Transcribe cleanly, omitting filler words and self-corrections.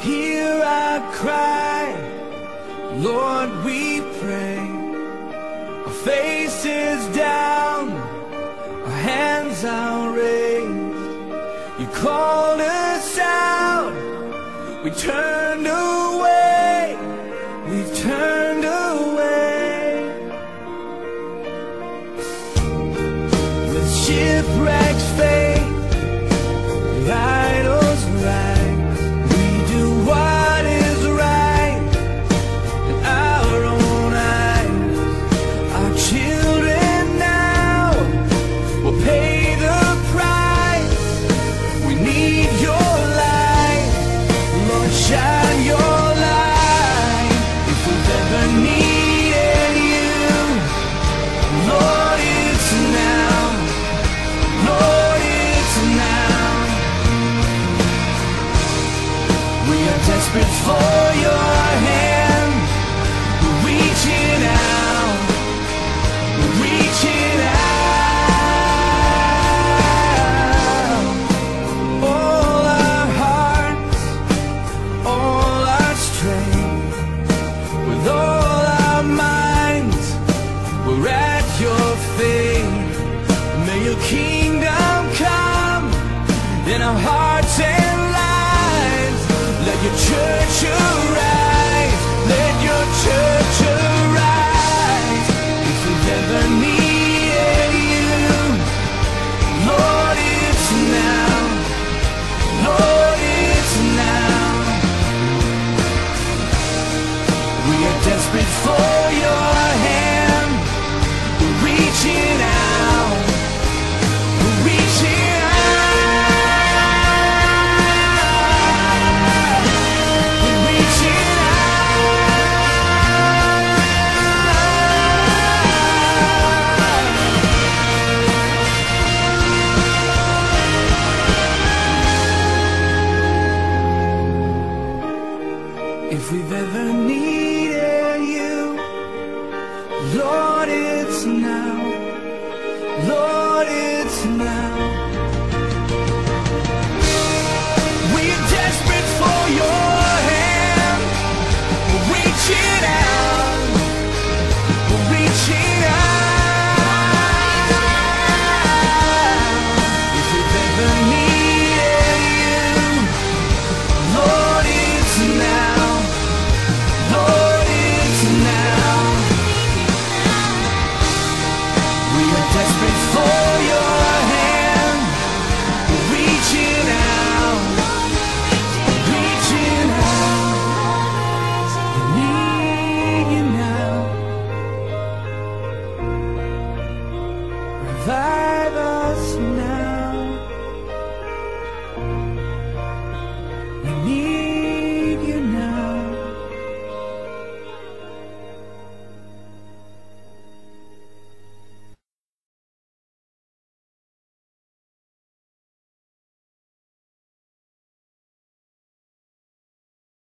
Hear our cry, Lord, we pray. Our faces down, our hands are raised. You called us out, we turned away, we've turned away. With shipwrecked faith, the idols rise. We do what is right in our own eyes. Our children now will pay the price. We need your light, Lord, shine your light. If we've ever needed you, Lord, it's now. Lord, it's now. We are desperate for your hand. We're reaching out. We're reaching out. All our hearts, all our strength, with all our minds, we're at your feet. May your kingdom come in our hearts and lives. Let your church arise. Let your church arise. If we've ever needed you, Lord, it's now. Lord, it's now. We are desperate for your hand. We're reaching out. We're reaching out. We're reaching out. If we've ever needed you, Lord, it's now. Lord, it's now. We're desperate for your hand. We're reaching out. We're reaching out. If we've ever needed you, Lord, it's now. Lord, it's now. We are desperate for your hand. We're reaching out. Reaching out. We need you now. Revive